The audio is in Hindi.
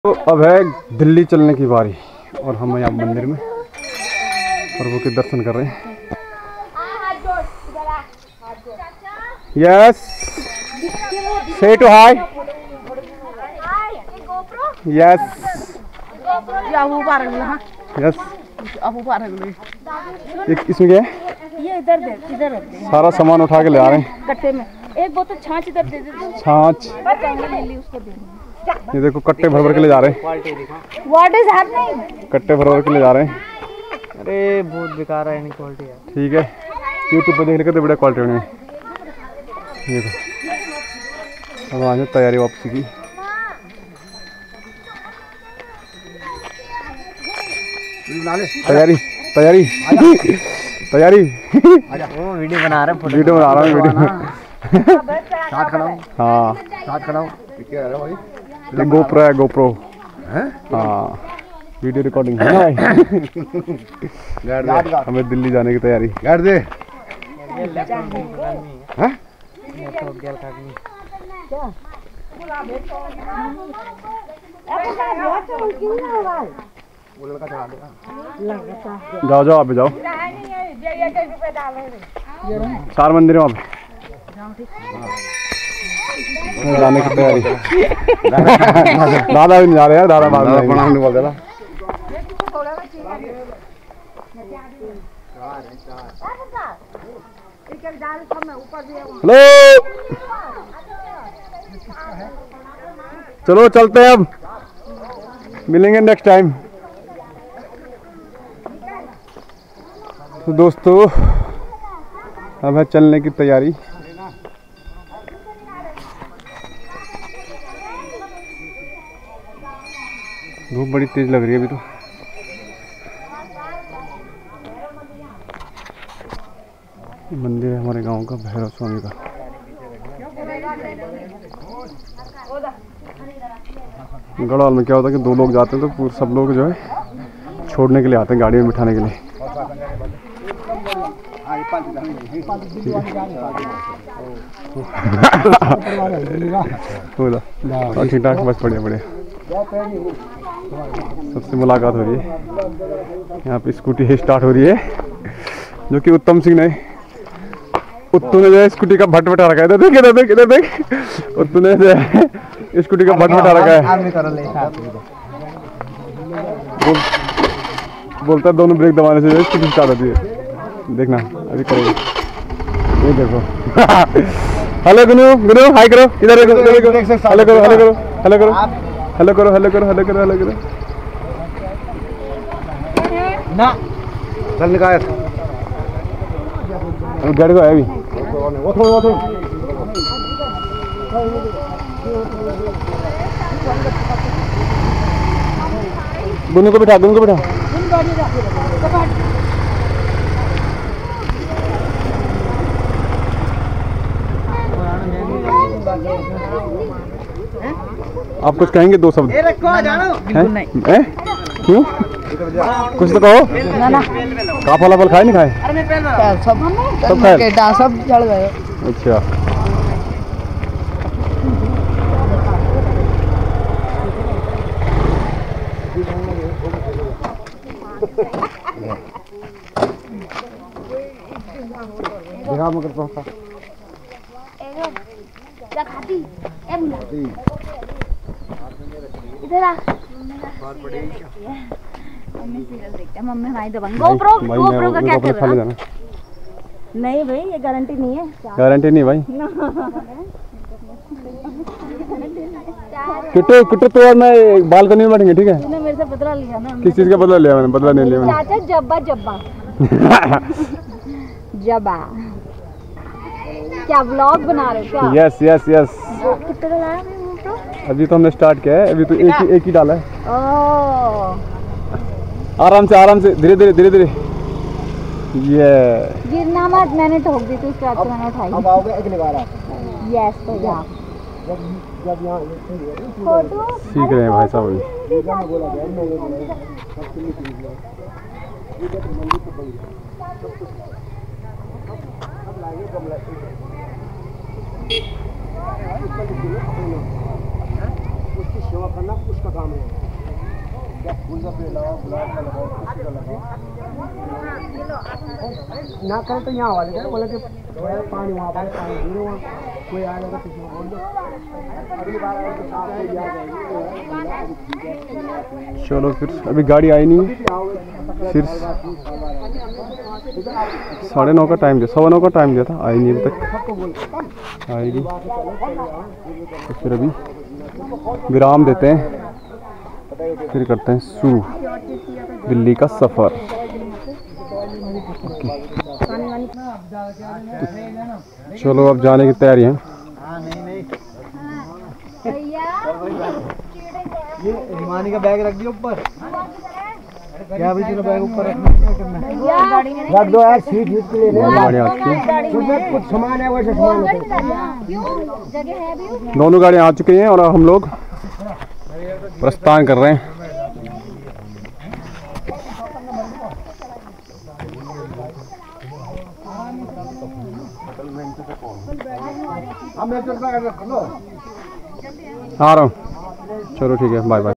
तो अब है दिल्ली चलने की बारी और हम यहाँ मंदिर में प्रभु के दर्शन कर रहे हैं। यस से टू हाय। यस यस इसमें क्या है? ये इधर सारा सामान उठा के ले आ रहे हैं कट्टे में। एक बोतल छाछ इधर दे दे। छाछ उसको दे। ये देखो कट्टे भर भर के ले जा रहे हैं। What is happening? कट्टे भर भर के ले जा रहे हैं। अरे बहुत बेकार है क्वालिटी है। ठीक है यूट्यूब पर देख लेकर तो बड़ा क्वालिटी में। ये अब आज तैयारी वापसी की। तैयारी तैयारी तैयारी वो वीडियो बना रहे हैं। वीडियो बना रहा हूँ वीडियो। साथ खड़ा हूँ। हाँ साथ खड़ा हूँ। ये गोप्रो है गोप्रो। हाँ वीडियो रिकॉर्डिंग है ना भाई। हमें दिल्ली जाने की तैयारी। गाड़ दे। जाओ जाओ आप जाओ। चार मंदिर है वहाँ पे जाने की तैयारी। दादा भी नहीं जा रहे हैं। दादा बाद में बोल देना। हेलो चलो चलते हैं अब मिलेंगे नेक्स्ट टाइम। तो दोस्तों अब है चलने की तैयारी। धूप बड़ी तेज लग रही है अभी तो। मंदिर है हमारे गांव का भैरव स्वामी का। गढ़वाल में क्या होता है कि दो लोग जाते हैं तो पूरे सब लोग जो है छोड़ने के लिए आते हैं गाड़ी में बिठाने के लिए। ठीक ठाक बस बढ़िया बढ़िया। सबसे मुलाकात हो रही है यहाँ पे। स्कूटी स्टार्ट हो रही है जो कि उत्तम सिंह ने उत्तू ने जो है स्कूटी का भट बटा रखा है। देख इधर देख इधर देख। उत्तू ने जो है स्कूटी का भट बटा रखा है। बोलता है दोनों ब्रेक दबाने से जो है स्कूटी स्टार्ट होती है। देखना अभी करेगा ये देखो। हेलो गुनू गुनू हाय करो इधर। हेलो करो हेलो करो हेलो करो हेलो करो हेलो करो हेलो करो हेलो करो हेलो करो ना चल निकाल गाड़ी को है अभी। गुनू को बिठा गुनू को बिठा। आप कुछ कहेंगे दो शब्द? क्यों कुछ तो कहो। काफा लाफल खाए नहीं खाए? सब खाए सब जल गए। अच्छा देखा मगर पहुंचा क्या खाती इधर आ। मम्मी सीरियल देखते हैं। मम्मी हमारी दबंग। गोप्रो गोप्रो का क्या कर रहा है? नहीं भाई ये गारंटी नहीं है। गारंटी नहीं भाई। किट्टू किट्टू तो मैं बालकनी में बैठेंगे ठीक है। तूने मेरे से बदला लिया ना। किस चीज का बदला लिया मैंने? बदला नहीं लिया मैंने। चाचा जब्बा जब्बा जब्बा क्या व्लॉग बना रहे हो क्या? Yes yes yes. कितने का लाया तो? अभी तो हमने स्टार्ट किया है। अभी तो एक ही डाला है। ओह आराम से धीरे धीरे धीरे धीरे। ये गिरना मत। मैंने ठोक दी थी उसके बाद मैंने उठाई। अब आओगे अगली बार आप। यस तो जा जब यहाँ सीख रहे हैं भाई साहब अभी। की सेवा करना उसका काम है। क्या फूल का पेड़ लगाओ, गुलाब का लगाओ, किसी का लगाओ, ना करे तो यहाँ वाले बोले कि पानी वहाँ पर पानी गिरो, कोई आ जाएगा किसी को बोल दो, अगली बार आए तो साफ हो जाएगा। चलो फिर, अभी गाड़ी आई नहीं है, फिर 9:30 का टाइम दिया, 9:15 का टाइम दिया था, आई नहीं अभी तक, आएगी तो फिर अभी विराम देते हैं, फिर करते हैं शुरू दिल्ली का सफ़र। चलो अब जाने की तैयारी है। ये हिमानी का बैग रख दिया ऊपर, क्या भाई तेरा बैग ऊपर रखना, क्या करना है रख दो यार, सीट हीट के लिए गाड़ी आ चुकी है, उसमें कुछ सामान है वैसे सामान है। जगह है भी। दोनों गाड़ियाँ आ चुकी हैं और हम लोग प्रस्थान कर रहे हैं। अब मैं चलता है, रख लो। आ रहा हूँ, चलो ठीक है, बाय बाय।